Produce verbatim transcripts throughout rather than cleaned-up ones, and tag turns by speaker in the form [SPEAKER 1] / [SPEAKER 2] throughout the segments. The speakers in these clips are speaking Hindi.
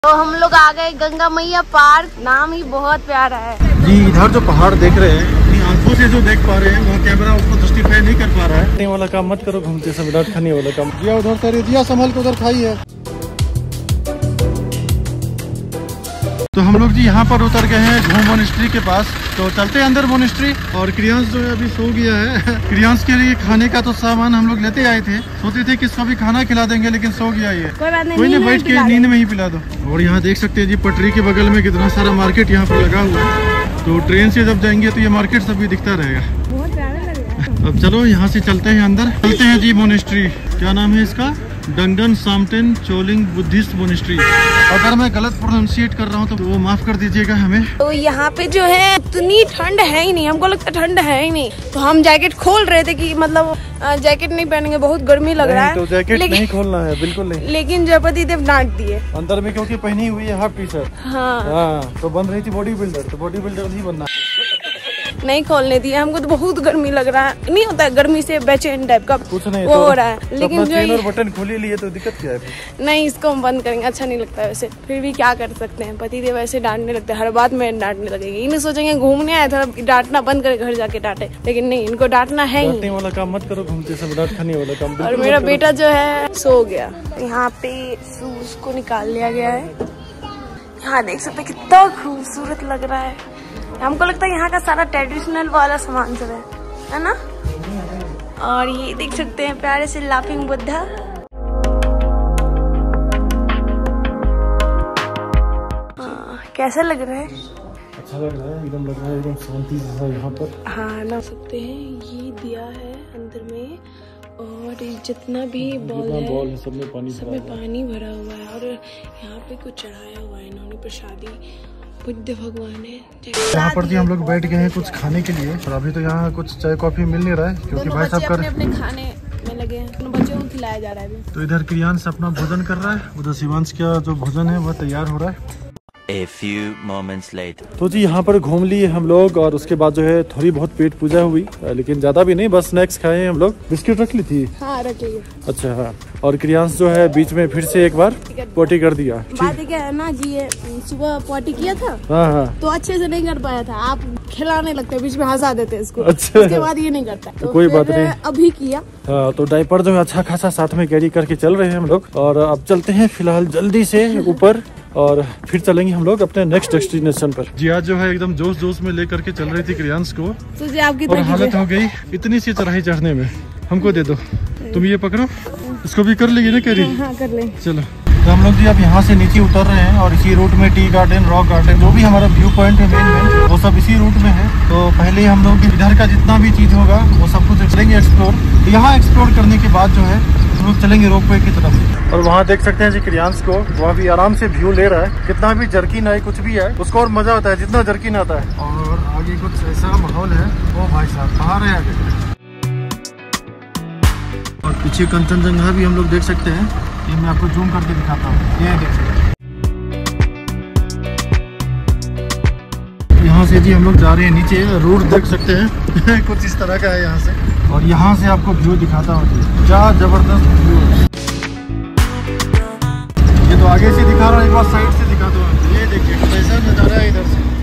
[SPEAKER 1] तो हम लोग आ गए गंगा मैया पार्क। नाम ही बहुत प्यारा है
[SPEAKER 2] जी। इधर जो पहाड़ देख रहे हैं अपनी आंखों से जो देख पा रहे हैं वो कैमरा उसको जस्टिफाई नहीं कर पा रहा है। वाला काम मत करो, घूमते समय डांट खाने वाला काम। जिया उधर से जिया संभल के उधर खाई है। तो हम लोग जी यहाँ पर उतर गए हैं घूम मोनेस्ट्री के पास। तो चलते हैं अंदर मोनेस्ट्री। और क्रियांश जो है अभी सो गया है। क्रियांश के लिए खाने का तो सामान हम लोग लेते आए थे, सोचे थे कि इसको भी खाना खिला देंगे, लेकिन सो गया ये। कोई नहीं, बैठ के नींद में ही पिला दो। और यहाँ देख सकते हैं जी पटरी के बगल में कितना सारा मार्केट यहाँ पर लगा हुआ है। तो ट्रेन से जब जाएंगे तो ये मार्केट सब भी दिखता रहेगा। बहुत प्यारा लगेगा। अब चलो यहाँ से चलते हैं अंदर। चलते हैं जी मोनेस्ट्री। क्या नाम है इसका? Dungon Samten Choling Buddhist monastery. अगर मैं गलत प्रोनाउंसिएट कर रहा हूँ तो वो माफ कर दीजिएगा हमें।
[SPEAKER 1] तो यहाँ पे जो है इतनी ठंड है ही नहीं, हमको लगता ठंड है ही नहीं। तो हम जैकेट खोल रहे थे कि मतलब जैकेट नहीं पहनेंगे, बहुत गर्मी लग रहा है।
[SPEAKER 2] तो जैकेट लेकिन, नहीं खोलना है, बिल्कुल नहीं।
[SPEAKER 1] लेकिन जयपति देव डांट दिए
[SPEAKER 2] अंदर में, क्योंकि पहनी हुई है हाफ टी शर्ट। हाँ, हाँ तो बन रही थी बॉडी बिल्डर, तो बॉडी बिल्डर नहीं बनना।
[SPEAKER 1] नहीं खोलने दिया हमको, तो बहुत गर्मी लग रहा है। नहीं होता है गर्मी से बेचैन टाइप का कुछ नहीं वो तो, हो रहा है। लेकिन जो ये
[SPEAKER 2] बटन खोली लिए तो दिक्कत क्या है?
[SPEAKER 1] नहीं, इसको हम बंद करेंगे, अच्छा नहीं लगता है वैसे। फिर भी क्या कर सकते हैं, पति देव ऐसे डांटने लगते हैं, हर बात में डांटने लगेंगे। इन्हें सोचेंगे घूमने आए थे डांटना बंद करे, घर जाके डांटे, लेकिन नहीं, इनको डांटना है ही।
[SPEAKER 2] वाला काम मत करो, घूमते सब डांट खाने वाला काम।
[SPEAKER 1] और मेरा बेटा जो है सो गया। यहाँ पे शूज को निकाल लिया गया है। यहाँ देख सकते कितना खूबसूरत लग रहा है। हमको लगता है यहाँ का सारा ट्रेडिशनल वाला सामान सब है, है ना। और ये देख सकते हैं प्यारे से लाफिंग बुद्धा। कैसा लग रहा है?
[SPEAKER 2] अच्छा लग रहा है, एकदम लग रहा है एकदम शांति जैसा यहाँ पर।
[SPEAKER 1] हाँ ना सकते हैं, ये दिया है अंदर में। और जितना भी बॉल है,
[SPEAKER 2] बॉल है सब में पानी
[SPEAKER 1] सब में पानी भरा हुआ है। और यहाँ पे कुछ चढ़ाया हुआ है इन्होंने, प्रसादी बुद्ध भगवान है।
[SPEAKER 2] यहाँ पर जी हम लोग बैठ गए हैं कुछ खाने के लिए। और अभी तो यहाँ कुछ चाय कॉफी मिल नहीं रहा है, क्योंकि भाई साहब कर
[SPEAKER 1] अपने खाने में लगे हैं। बच्चों को खिलाया जा रहा है।
[SPEAKER 2] तो इधर क्रियांश अपना भोजन कर रहा है, उधर शिवांश का जो भोजन है वह तैयार हो रहा है।
[SPEAKER 3] A few moments later.
[SPEAKER 2] तो जी यहाँ पर घूम लिए हम लोग, और उसके बाद जो है थोड़ी बहुत पेट पूजा हुई, लेकिन ज्यादा भी नहीं, बस स्नैक्स खाए हम लोग। बिस्किट रख ली थी?
[SPEAKER 1] हाँ रख ली।
[SPEAKER 2] अच्छा हाँ। और क्रियांश जो है बीच में फिर से एक बार पोटी कर दिया।
[SPEAKER 1] बात क्या है ना जी, ये सुबह पोटी किया था।
[SPEAKER 2] हाँ हाँ।
[SPEAKER 1] तो अच्छे से नहीं कर पाया था, आप खिलाने लगते बीच में, हंसा देते इसको।
[SPEAKER 2] अच्छा।
[SPEAKER 1] उसके बाद ये नहीं करता।
[SPEAKER 2] तो कोई बात नहीं,
[SPEAKER 1] अभी किया।
[SPEAKER 2] हाँ, तो डायपर जो है अच्छा खासा साथ में कैरी करके चल रहे हैं हम लोग। और अब चलते हैं फिलहाल जल्दी से ऊपर, और फिर चलेंगे हम लोग अपने नेक्स्ट डेस्टिनेशन पर। जी आज जो है एकदम जोश जोश में लेकर के चल रही थी क्रियांश को,
[SPEAKER 1] तो आपकी
[SPEAKER 2] और हालत हो गई इतनी सी चढ़ाई चढ़ने में। हमको दे दो, तुम ये पकड़ो, इसको भी कर लेगी ना कैरी?
[SPEAKER 1] हाँ कर ले।
[SPEAKER 2] चलो। तो हम लोग जी अब यहाँ से नीचे उतर रहे हैं, और इसी रूट में टी गार्डन, रॉक गार्डन, जो भी हमारा व्यू पॉइंट है मेन मेन, वो सब इसी रूट में है। तो पहले हम लोग इधर का जितना भी चीज होगा वो सब कुछ करेंगे एक्सप्लोर। यहाँ एक्सप्लोर करने के बाद जो है हम लोग चलेंगे रोपवे की तरफ। और वहाँ देख सकते हैं जी क्रियांश को, वो अभी आराम से व्यू ले रहा है। कितना भी जर्किन है कुछ भी है, उसको और मजा आता है जितना जर्किन आता है। और आगे कुछ ऐसा माहौल है, वो भाई साहब पहाड़ है आगे, और पीछे कंचनजंगा भी हम लोग देख सकते हैं। ये मैं आपको जूम करके दिखाता हूँ, ये देख सकते हैं। यहाँ से जी हम लोग जा रहे हैं नीचे, रोड देख सकते हैं कुछ इस तरह का है यहाँ से। और यहाँ से आपको व्यू दिखाता हूँ, क्या जबरदस्त व्यू है। ये तो आगे से दिखा रहा हूँ, एक बार साइड से दिखाता हूँ। ये देखिए कैसा नजारा है इधर से।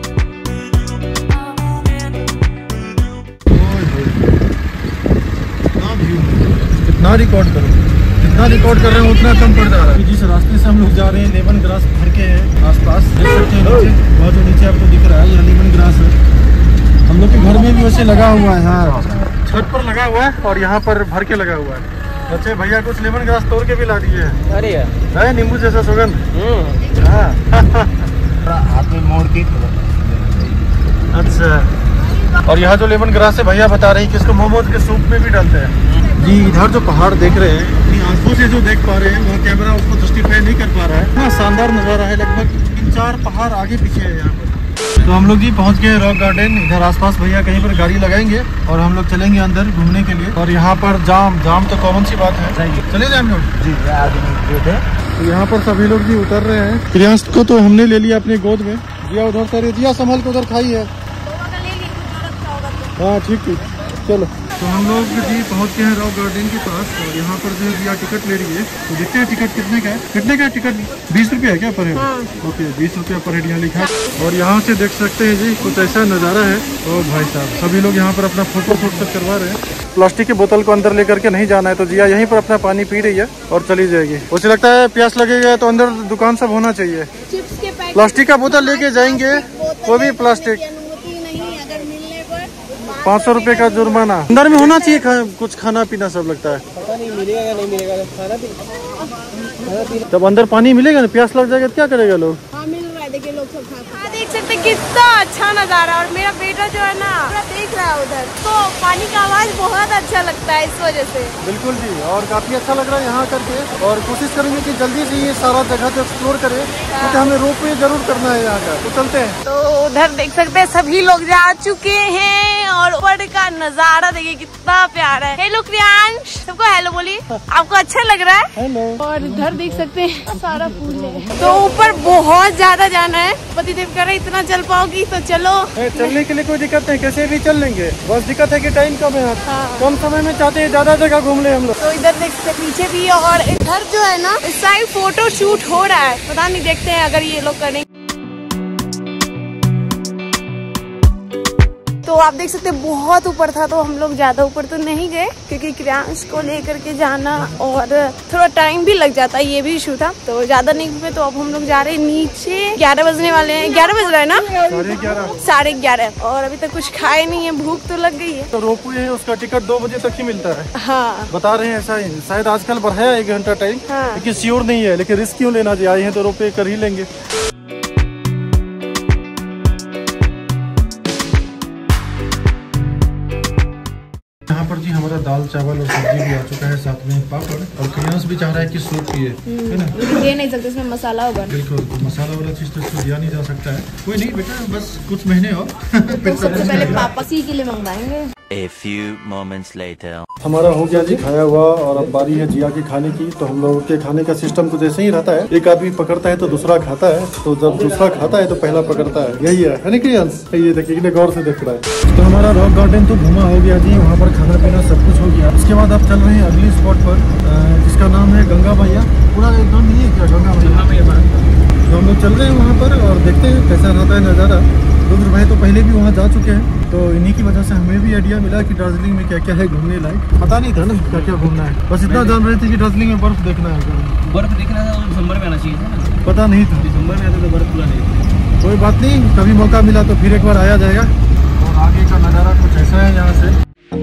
[SPEAKER 2] कितना रिकॉर्ड करूँ, जितना रिकॉर्ड कर रहे हैं उतना कम पड़ जा रहा है। जिस रास्ते से हम लोग जा रहे हैं लेमन ग्रास भर के है आसपास, देख सकते हैं नीचे, वहाँ जो नीचे आपको दिख रहा है ये लेमन ग्रास है। हम लोग के घर में भी वैसे लगा हुआ है, हाँ छत पर लगा हुआ है, और यहाँ पर भर के लगा हुआ है। बच्चे भैया कुछ लेमन ग्रास तोड़ के भी ला दिए हैं। अरे है नींबू जैसा सुगंध। हाथ में मोड़ के। अच्छा। और यहाँ जो लेमन ग्रास है भैया बता रहे हैं कि इसको मोमोज के सूप में भी डालते हैं जी। इधर जो पहाड़ देख रहे हैं अपनी आंखों से जो देख पा रहे हैं, वो कैमरा उसको जस्टिफाई नहीं कर पा रहा है। हाँ, शानदार नजारा है। लगभग तीन चार पहाड़ आगे पीछे है यहाँ पर। तो हम लोग जी पहुँच गए रॉक गार्डन। इधर आसपास भैया कहीं पर गाड़ी लगाएंगे और हम लोग चलेंगे अंदर घूमने के लिए। और यहाँ पर जाम जाम तो कॉमन सी बात है, चले जाए हम लोग जी। तो यहाँ पर सभी लोग जी उतर रहे हैं। क्रियांश को तो हमने ले लिया अपने गोद में। जिया उधर से, जिया संभल के उधर खाई है। हाँ ठीक ठीक, चलो। तो हम लोग जी पहुंच गए हैं रॉक गार्डन के पास और यहाँ पर जो है टिकट ले रही है। तो देखते हैं टिकट कितने का है। कितने का है टिकट? बीस रुपये है क्या पर हेड? हाँ। ओके, बीस रुपये पर हेड यहाँ लिखा है। और यहाँ से देख सकते हैं जी कुछ ऐसा नज़ारा है। ओ भाई साहब, सभी लोग यहाँ पर अपना फोटो शूट सब करवा रहे हैं। प्लास्टिक की बोतल को अंदर लेकर के नहीं जाना है, तो जिया यहीं पर अपना पानी पी रही है और चली जाएगी। मुझे लगता है प्यास लगेगा तो अंदर दुकान सब होना चाहिए। प्लास्टिक का बोतल लेके जाएंगे, वो भी प्लास्टिक। पाँच सौ रुपए का जुर्माना। अंदर में होना चाहिए खा, कुछ खाना पीना सब लगता है।
[SPEAKER 4] पता नहीं मिलेगा या नहीं मिलेगा खाना पीना।
[SPEAKER 2] जब अंदर पानी मिलेगा ना, प्यास लग जाएगा तो क्या करेगा लोग?
[SPEAKER 1] हाँ मिल रहा है, देखिए लोग सब खा रहे हैं। देख सकते हैं कितना अच्छा नजारा। और मेरा बेटा जो है ना पूरा देख रहा है उधर, तो पानी का आवाज बहुत अच्छा लगता है इस वजह से।
[SPEAKER 2] बिल्कुल जी, और काफी अच्छा लग रहा है यहाँ करके। और कोशिश करेंगे कि जल्दी से ये सारा जगह को एक्सप्लोर करें, क्योंकि हमें रोप वे जरूर करना है यहाँ का। तो चलते हैं।
[SPEAKER 1] तो उधर देख सकते हैं सभी लोग जा चुके हैं और ऊपर का नजारा देखिए कितना प्यारा है। हेलो क्रियांश, सबको हेलो बोलिए। आपको अच्छा लग रहा है?
[SPEAKER 2] हेलो।
[SPEAKER 1] और इधर देख सकते हैं सारा फूल है। तो ऊपर बहुत ज्यादा जाना है। पतिदेव कह रहे इतना चल पाओगी तो चलो।
[SPEAKER 2] चलने के लिए कोई दिक्कत नहीं, कैसे भी चल लेंगे। बस दिक्कत है कि टाइम कम है।
[SPEAKER 1] हाँ।
[SPEAKER 2] कम समय में चाहते हैं ज्यादा जगह घूम ले हम लोग।
[SPEAKER 1] तो इधर देख सकते पीछे भी, और इधर जो है ना इस साइड फोटो शूट हो रहा है। पता नहीं, देखते हैं अगर ये लोग करेंगे। तो आप देख सकते हैं बहुत ऊपर था, तो हम लोग ज्यादा ऊपर तो नहीं गए क्योंकि क्रियांश को लेकर के जाना और थोड़ा टाइम भी लग जाता है, ये भी इशू था। तो ज्यादा नहीं हुए, तो अब हम लोग जा रहे हैं नीचे। ग्यारह बजने वाले हैं। ग्यारह बज रहा है ना?
[SPEAKER 2] साढ़े ग्यारह
[SPEAKER 1] साढ़े ग्यारह और अभी तक कुछ खाए नहीं है, भूख तो लग गई है।
[SPEAKER 2] तो रोप वे है, उसका टिकट दो बजे तक ही मिलता है।
[SPEAKER 1] हाँ
[SPEAKER 2] बता रहे हैं ऐसा ही, शायद आजकल बढ़ाया एक घंटा टाइम।
[SPEAKER 1] हाँ।
[SPEAKER 2] लेकिन श्योर नहीं है, लेकिन रिस्क क्यों लेना चाहिए। आए हैं तो रोप वे कर ही लेंगे। यहाँ पर जी हमारा दाल चावल और सब्जी भी आ चुका है, साथ में पापड़। और क्रियांश भी चाह रहा है कि सूप पिए, है ना?
[SPEAKER 1] दे नहीं सकते, इसमें मसाला होगा।
[SPEAKER 2] बिल्कुल, तो मसाला वाला चीज तो इसको दिया नहीं जा सकता है। कोई नहीं बेटा, बस कुछ महीने और फिर
[SPEAKER 1] सबसे पहले पापा सी के लिए मंगवाएंगे।
[SPEAKER 3] A few moments later.
[SPEAKER 2] हमारा हो गया जी खाया हुआ, और अब बारी है जिया के खाने की। तो हम लोगों के खाने का सिस्टम कुछ ऐसे ही रहता है, एक आदमी पकड़ता है तो दूसरा खाता है। तो जब दूसरा खाता है तो पहला पकड़ता है, यही है, है ना क्रियांश? ये देखिए कितने गौर से देख रहा है। तो हमारा रॉक गार्डन तो घूमा हो गया जी, वहाँ पर खाना पीना सब कुछ हो गया। उसके बाद आप चल रहे हैं अगली स्पॉट पर, जिसका नाम है गंगा मैया। पूरा एकदम नहीं है क्या गंगा मैया? तो हम लोग चल रहे हैं वहाँ पर और देखते हैं कैसा रहता है नज़ारा। रुद्र भाई तो पहले भी वहाँ जा चुके हैं, तो इन्हीं की वजह से हमें भी आइडिया मिला कि दार्जिलिंग में क्या क्या है घूमने लायक। पता नहीं था ना क्या क्या घूमना है, बस इतना जान रहे थे कि दार्जिलिंग में बर्फ देखना है।
[SPEAKER 4] बर्फ देखना था, दिसंबर में आना चाहिए था।
[SPEAKER 2] पता नहीं था,
[SPEAKER 4] दिसंबर में आता तो बर्फ पूरा नहीं।
[SPEAKER 2] कोई बात नहीं, कभी मौका मिला तो फिर एक बार आया जाएगा। और आगे का नज़ारा कुछ ऐसा है यहाँ से।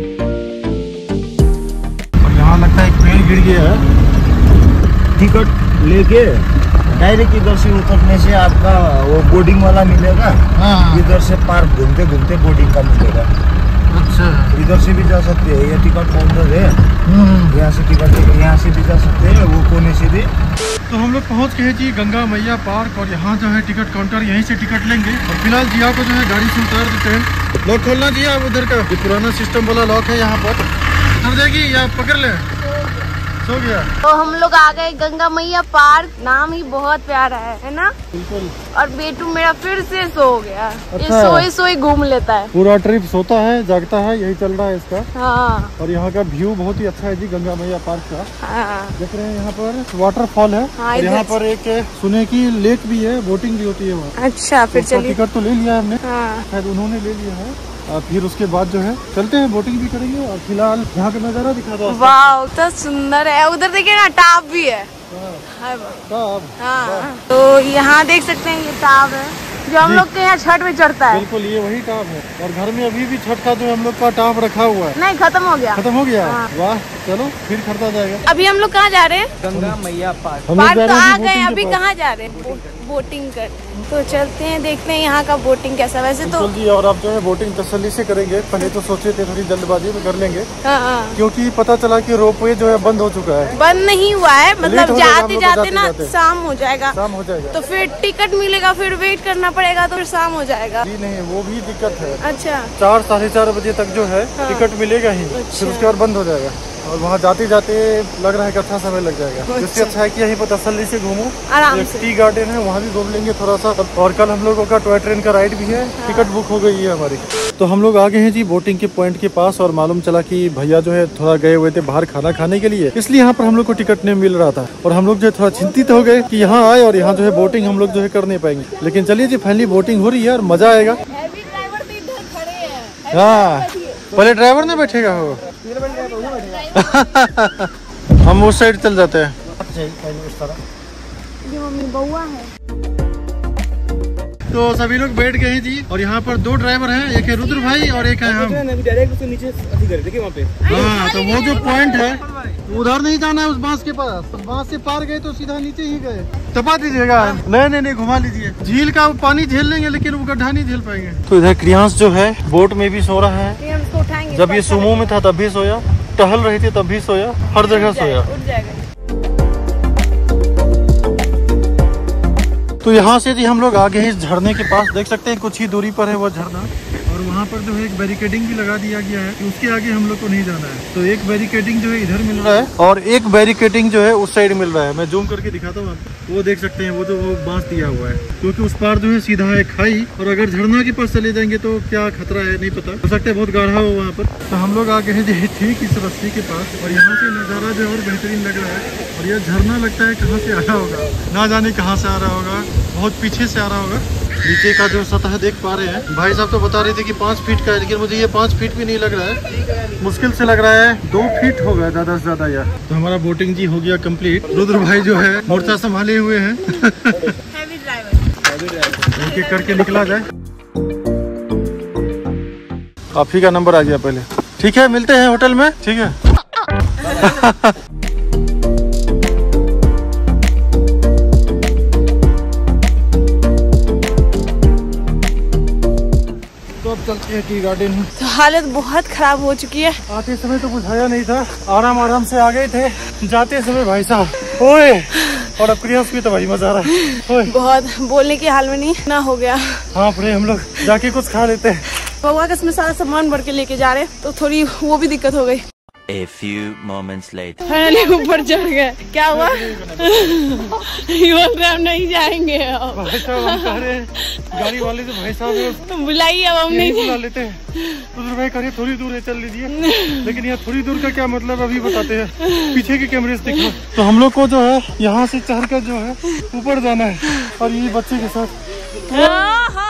[SPEAKER 2] और यहाँ लगता है एक पेड़ गिर गया है।
[SPEAKER 5] टिकट लेके डायरेक्ट इधर से उतरने से आपका वो बोर्डिंग वाला मिलेगा।
[SPEAKER 2] हाँ।
[SPEAKER 5] इधर से पार्क घूमते घूमते बोर्डिंग का मिलेगा।
[SPEAKER 2] अच्छा,
[SPEAKER 5] इधर से भी जा सकते हैं, ये टिकट काउंटर है। यहाँ से टिकट यहाँ से भी जा सकते हैं, वो कोने से भी।
[SPEAKER 2] तो हम लोग पहुँच गए जी गंगा मैया पार्क, और यहाँ जो है टिकट काउंटर, यहीं से टिकट लेंगे। और फिलहाल जिया को जो है गाड़ी से उतार देते हैं। लॉक खोलना जिया, उधर का ये पुराना सिस्टम वाला लॉक है यहाँ पर। उतर जाएगी या पकड़ ले? सो गया।
[SPEAKER 1] तो हम लोग आ गए गंगा मैया पार्क। नाम ही बहुत प्यारा है, है ना?
[SPEAKER 2] बिल्कुल।
[SPEAKER 1] और बेटू मेरा फिर से सो गया।
[SPEAKER 2] अच्छा।
[SPEAKER 1] ये सोई सोई घूम लेता है।
[SPEAKER 2] पूरा ट्रिप सोता है जागता है, यही चल रहा है इसका।
[SPEAKER 1] हाँ।
[SPEAKER 2] और यहाँ का व्यू बहुत ही अच्छा है जी गंगा मैया पार्क का।
[SPEAKER 1] हाँ।
[SPEAKER 2] देख रहे हैं यहाँ पर वाटरफॉल है।
[SPEAKER 1] हाँ,
[SPEAKER 2] और यहाँ
[SPEAKER 1] इधर-
[SPEAKER 2] पर एक सुने की लेक भी है, बोटिंग भी होती है वहाँ।
[SPEAKER 1] अच्छा, फिर
[SPEAKER 2] उसका
[SPEAKER 1] चलिए।
[SPEAKER 2] टिकट तो ले लिया हमने,
[SPEAKER 1] हाँ।
[SPEAKER 2] शायद उन्होंने ले लिया है। और फिर उसके बाद जो है चलते हैं, बोटिंग भी करेंगे। और फिलहाल यहाँ का नज़ारा दिखा दो।
[SPEAKER 1] वाह, तो सुंदर है। उधर देखिए ना, टाप भी है। हाय वाह। हाँ। तो यहाँ देख सकते हैं ये टाप है जो हम लोग के यहाँ छठ में चढ़ता है।
[SPEAKER 2] बिल्कुल, ये वही टाप है। और घर में अभी भी छठ का जो हम लोग का टाप रखा हुआ है।
[SPEAKER 1] नहीं, खत्म हो गया।
[SPEAKER 2] खत्म हो गया।
[SPEAKER 1] हाँ।
[SPEAKER 2] वाह, चलो फिर खरीदा जाएगा।
[SPEAKER 1] अभी हम लोग कहाँ जा रहे हैं?
[SPEAKER 4] गंगा मैया पार्क।
[SPEAKER 2] हम लोग
[SPEAKER 1] पार्क
[SPEAKER 2] जा
[SPEAKER 1] तो
[SPEAKER 2] रहे हैं
[SPEAKER 1] आ
[SPEAKER 2] जी
[SPEAKER 1] गए,
[SPEAKER 2] बोटिंग के
[SPEAKER 1] अभी
[SPEAKER 2] पास।
[SPEAKER 1] कहाँ जा रहे हैं? बो, बोटिंग कर। तो चलते हैं, देखते हैं यहाँ का बोटिंग कैसा। वैसे तो
[SPEAKER 2] बिल्कुल जी, और आप जो है बोटिंग तसल्ली से करेंगे। पहले तो सोचे थे थोड़ी जल्दबाजी में कर लेंगे,
[SPEAKER 1] हाँ, हाँ।
[SPEAKER 2] क्योंकि पता चला कि रोपवे जो है बंद हो चुका है।
[SPEAKER 1] बंद नहीं हुआ है,
[SPEAKER 2] लेट
[SPEAKER 1] मतलब
[SPEAKER 2] हो जाएगा हम
[SPEAKER 1] जाते
[SPEAKER 2] लोग को
[SPEAKER 1] जाते ना
[SPEAKER 2] जाते-जाते।
[SPEAKER 1] शाम हो जाएगा।
[SPEAKER 2] शाम हो जाएगा
[SPEAKER 1] तो फिर टिकट मिलेगा, फिर वेट करना पड़ेगा, तो फिर शाम हो जाएगा।
[SPEAKER 2] जी नहीं, वो भी दिक्कत है।
[SPEAKER 1] अच्छा।
[SPEAKER 2] चार साढ़े चार बजे तक जो है
[SPEAKER 1] हाँ।
[SPEAKER 2] टिकट मिलेगा ही,
[SPEAKER 1] अच्छा।
[SPEAKER 2] फिर उसके बाद बंद हो जाएगा। और वहाँ जाते जाते लग रहा है कि अच्छा समय लग जाएगा। इससे अच्छा है कि यहीं पर तसल्ली से घूमूं,
[SPEAKER 1] आराम से।
[SPEAKER 2] टी गार्डन है वहाँ भी घूम लेंगे थोड़ा सा। और कल हम लोगों का टॉय ट्रेन का राइड भी है, टिकट बुक हो गई है हमारी। तो हम लोग आ गए हैं जी बोटिंग के पॉइंट के पास और मालूम चला कि भैया जो है थोड़ा गए हुए थे बाहर खाना खाने के लिए, इसलिए यहाँ पर हम लोग को टिकट नहीं मिल रहा था और हम लोग जो है थोड़ा चिंतित हो गए कि यहाँ आए और यहाँ जो है बोटिंग हम लोग जो है कर नहीं पाएंगे। लेकिन चलिए जी फाइनली बोटिंग हो रही है और मजा आएगा। हाँ पहले ड्राइवर ना बैठेगा हो हम उस साइड चल जाते हैं। तो सभी लोग बैठ गए हैं जी और यहाँ पर दो ड्राइवर हैं, एक है रुद्र भाई और एक है हम।
[SPEAKER 4] डायरेक्ट नीचे देखिए वहाँ पे।
[SPEAKER 2] हाँ तो वो जो पॉइंट है उधर नहीं जाना है, उस बांस के पास। बांस से पार गए तो सीधा नीचे ही गए। तपा दीजिएगा। नहीं नहीं नहीं घुमा लीजिए। झील का पानी झेल लेंगे लेकिन वो गड्ढा नहीं झेल पाएंगे। तो इधर क्रियांश जो है बोट में भी सो रहा है। जब ये सुमो में था तब भी सोया, टहल रही थी तब भी सोया, हर जगह सोया। तो यहाँ से जी हम लोग आगे हैं इस झरने के पास, देख सकते हैं कुछ ही दूरी पर है वो झरना। और वहाँ पर जो है एक बैरिकेडिंग भी लगा दिया गया है, उसके आगे हम लोग को नहीं जाना है। तो एक बैरिकेडिंग जो है इधर मिल रहा है और एक बैरिकेडिंग जो है उस साइड मिल रहा है। मैं जूम करके दिखाता हूँ आपको, वो देख सकते हैं वो जो वो बांस दिया हुआ है, क्योंकि उस पार जो है सीधा है खाई और अगर झरना के पास चले जाएंगे तो क्या खतरा है नहीं पता, हो सकता है बहुत गाढ़ा हो वहाँ पर। तो हम लोग आगे हैं जी ठीक इस रस्सी के पास और यहाँ से नज़ारा जो है और बेहतरीन लग रहा है। और यह झरना लगता है कहाँ से आ रहा होगा, ना जाने कहाँ से आ रहा होगा, बहुत पीछे से आ रहा होगा। नीचे का जो सतह देख पा रहे हैं, भाई साहब तो बता रहे थे कि पाँच फीट का है, लेकिन मुझे ये पाँच फीट भी नहीं लग रहा है, मुश्किल से लग रहा है दो फीट होगा ज्यादा से ज्यादा यार। तो हमारा बोटिंग जी हो गया कंप्लीट। रुद्र भाई जो है मोर्चा संभाले हुए हैं एक एक करके निकला जाए। आप ही का नंबर आ गया पहले, ठीक है मिलते हैं होटल में, ठीक है। चलते हैं टी गार्डन।
[SPEAKER 1] तो हालत बहुत खराब हो चुकी है।
[SPEAKER 2] आते समय तो बुझाया नहीं था, आराम आराम से आ गए थे, जाते समय भाई साहब ओए। और अब क्रियांश भी तो भाई मजा आ रहा है ओए।
[SPEAKER 1] बहुत बोलने की हाल में नहीं ना हो गया।
[SPEAKER 2] हाँ पड़े हम लोग जाके कुछ खा लेते हैं।
[SPEAKER 1] बउआ का इसमें सारा सामान भर के लेके जा रहे हैं तो थोड़ी वो भी दिक्कत हो गई।
[SPEAKER 3] A few moments later.
[SPEAKER 1] Finally ऊपर चढ़ गए। क्या हुआ? ये बोल रहे हम नहीं जाएंगे।
[SPEAKER 2] भाई साहब हम कह रहे हैं गाड़ी वाले से भाई साहब
[SPEAKER 1] तुम बुलाइए, अब हम नहीं
[SPEAKER 2] बुला लेते हैं। तो भाई कह रहे थोड़ी दूर है चल लीजिए, लेकिन यहाँ थोड़ी दूर का क्या मतलब अभी बताते हैं, पीछे के कैमरे से दिखा। तो हम लोग को जो है यहाँ से चढ़ कर जो है ऊपर जाना है और ये बच्चे के साथ